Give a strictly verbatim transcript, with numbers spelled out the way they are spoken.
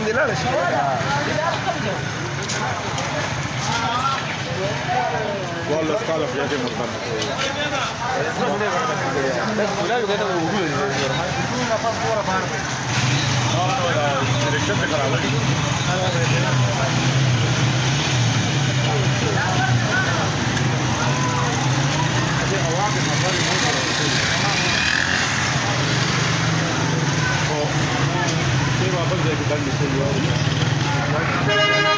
دې لاړ شي والله استاذ في هذه المكان لا لا ده وجود ما فصوره بعرف اه الشد خلاص Oh, sí, va a pasar que tal vez yo.